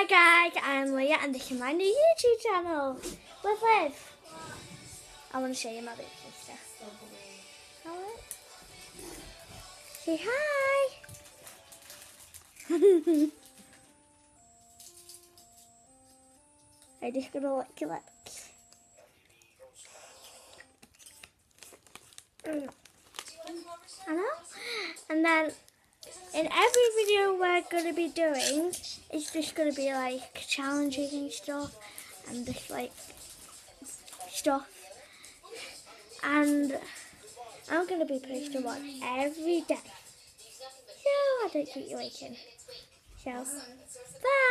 Hi guys, I'm Leah and this is my new YouTube channel with Liv. I want to show you my big sister. Hello. Say hi. I'm just going to lick your lips. I know. And then in every video we're going to be doing, it's just going to be like challenges and stuff, and just like stuff. And I'm going to be posting one every day. So I don't keep you waiting. So, bye!